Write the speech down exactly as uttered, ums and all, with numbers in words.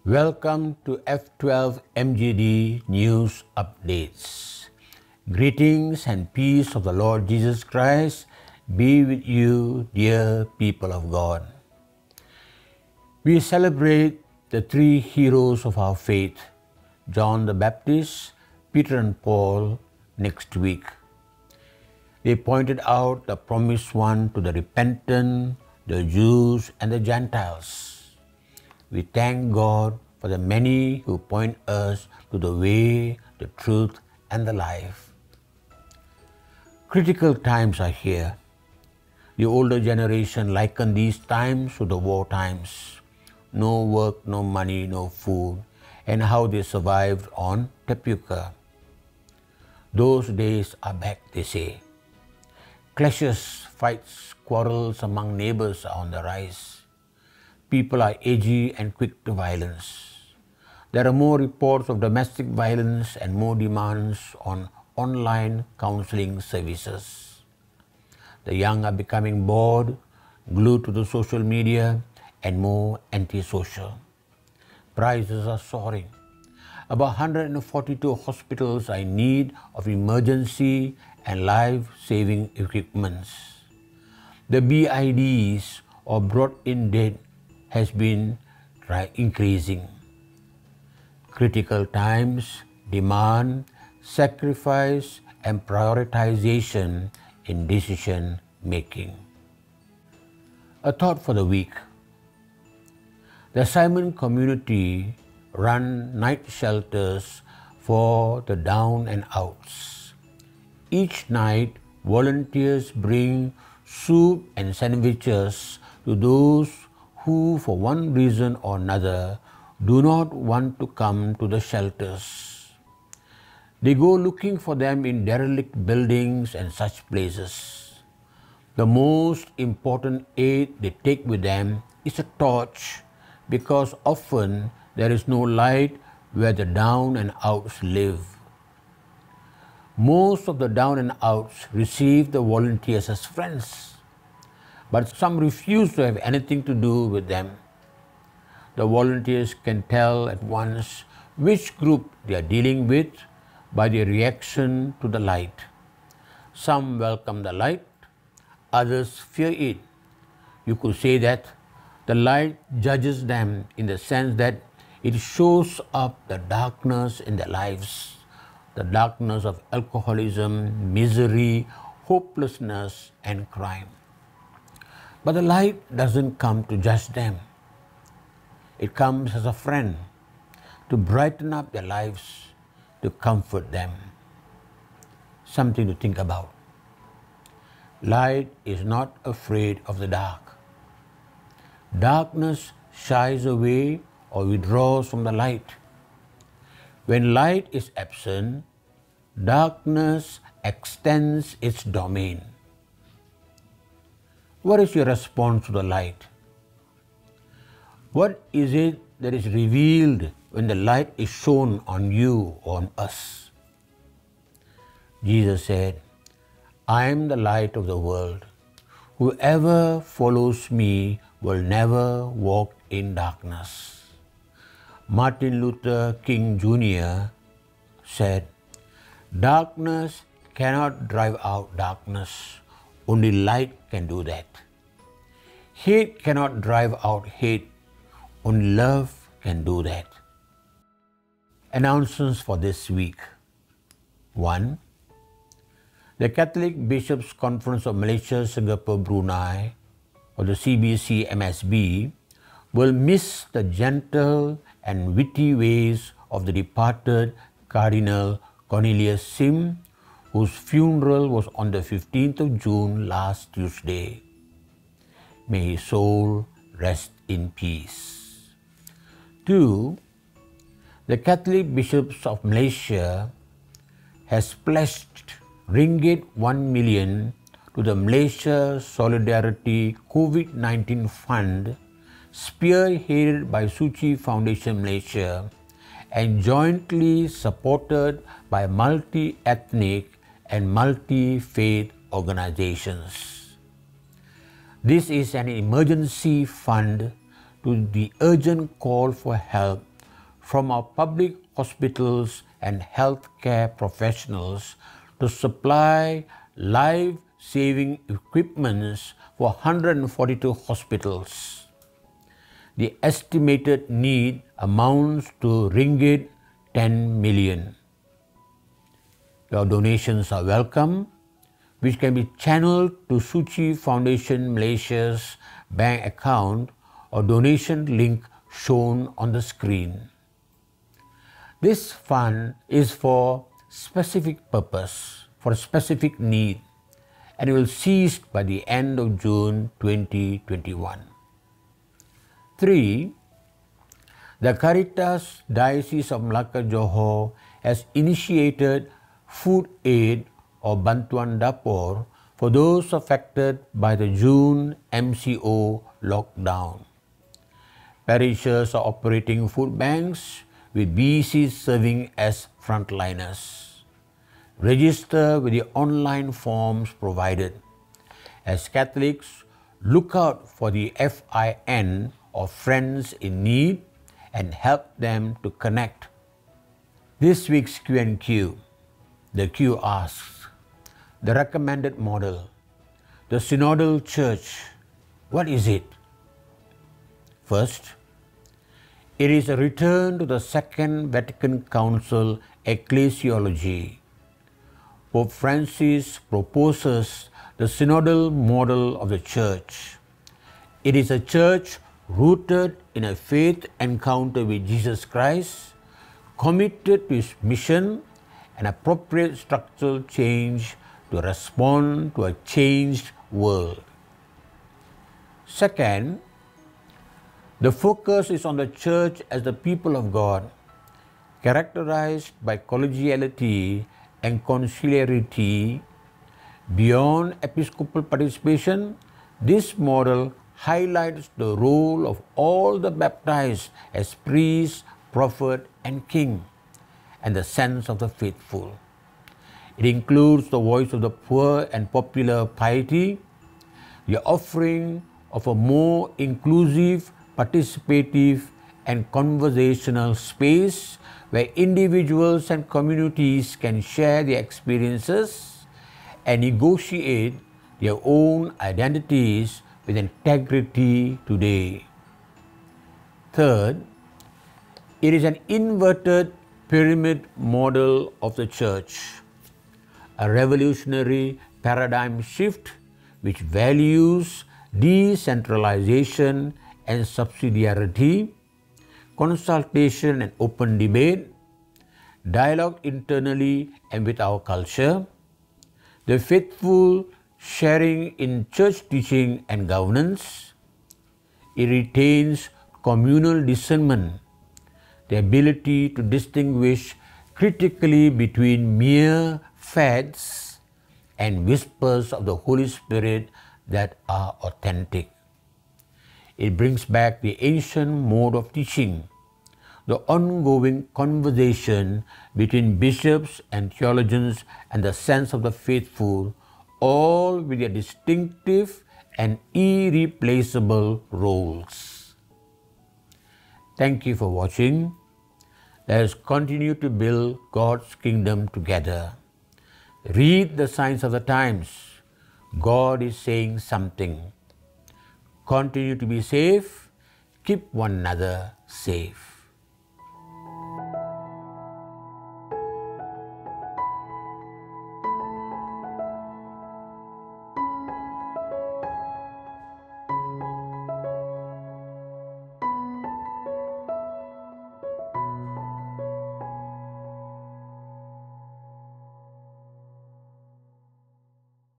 Welcome to F twelve M G D News Updates. Greetings and peace of the Lord Jesus Christ be with you, dear people of God. We celebrate the three heroes of our faith, John the Baptist, Peter and Paul, next week. They pointed out the promised one to the repentant, the Jews and the Gentiles. We thank God for the many who point us to the way, the truth, and the life. Critical times are here. The older generation liken these times to the war times. No work, no money, no food, and how they survived on tapioca. Those days are back, they say. Clashes, fights, quarrels among neighbors are on the rise. People are edgy and quick to violence. There are more reports of domestic violence and more demands on online counseling services. The young are becoming bored, glued to the social media, and more antisocial. Prices are soaring. About one hundred forty-two hospitals are in need of emergency and life-saving equipments. The B I Ds, or brought-in dead, has been increasing. Critical times demand sacrifice and prioritization in decision making. A thought for the week. The Simon community run night shelters for the down and outs. Each night, volunteers bring soup and sandwiches to those who, for one reason or another, do not want to come to the shelters. They go looking for them in derelict buildings and such places. The most important aid they take with them is a torch, because often there is no light where the down and outs live. Most of the down and outs receive the volunteers as friends, but some refuse to have anything to do with them. The volunteers can tell at once which group they are dealing with by their reaction to the light. Some welcome the light, others fear it. You could say that the light judges them in the sense that it shows up the darkness in their lives, the darkness of alcoholism, misery, hopelessness, and crime. But the light doesn't come to judge them. It comes as a friend to brighten up their lives, to comfort them. Something to think about. Light is not afraid of the dark. Darkness shies away or withdraws from the light. When light is absent, darkness extends its domain. What is your response to the light? What is it that is revealed when the light is shone on you or on us? Jesus said, I am the light of the world. Whoever follows me will never walk in darkness. Martin Luther King Junior said, darkness cannot drive out darkness. Only light can do that. Hate cannot drive out hate. Only love can do that. Announcements for this week. One. The Catholic Bishops' Conference of Malaysia, Singapore, Brunei, or the C B C M S B, will miss the gentle and witty ways of the departed Cardinal Cornelius Sim, whose funeral was on the fifteenth of June last Tuesday. May his soul rest in peace. Two, the Catholic Bishops of Malaysia has pledged ringgit one million to the Malaysia Solidarity COVID nineteen Fund, spearheaded by Suci Foundation Malaysia and jointly supported by multi-ethnic and multi-faith organizations. This is an emergency fund to the urgent call for help from our public hospitals and healthcare professionals to supply life-saving equipments for one hundred forty-two hospitals. The estimated need amounts to ringgit ten million. Your donations are welcome, which can be channeled to Suci Foundation Malaysia's bank account or donation link shown on the screen. This fund is for specific purpose, for a specific need, and will cease by the end of June twenty twenty-one. Three, the Caritas Diocese of Melaka Johor has initiated food aid or Bantuan Dapur for those affected by the June M C O lockdown. Parishes are operating food banks with B E Cs serving as frontliners. Register with the online forms provided. As Catholics, look out for the F I N of friends in need and help them to connect. This week's Q and Q, the Q asks, the recommended model, the Synodal Church, what is it? First, it is a return to the Second Vatican Council ecclesiology. Pope Francis proposes the synodal model of the Church. It is a church rooted in a faith encounter with Jesus Christ, committed to his mission and appropriate structural change to respond to a changed world. Second, the focus is on the Church as the people of God, characterized by collegiality and conciliarity. Beyond episcopal participation, this model highlights the role of all the baptized as priest, prophet, and king, and the sense of the faithful. It includes the voice of the poor and popular piety, the offering of a more inclusive, participative, and conversational space where individuals and communities can share their experiences and negotiate their own identities with integrity today. Third, it is an inverted pyramid model of the Church, a revolutionary paradigm shift which values decentralization and subsidiarity, consultation and open debate, dialogue internally and with our culture, the faithful sharing in church teaching and governance. It retains communal discernment, the ability to distinguish critically between mere fads and whispers of the Holy Spirit that are authentic. It brings back the ancient mode of teaching, the ongoing conversation between bishops and theologians and the sense of the faithful, all with their distinctive and irreplaceable roles. Thank you for watching. Let us continue to build God's kingdom together. Read the signs of the times. God is saying something. Continue to be safe. Keep one another safe.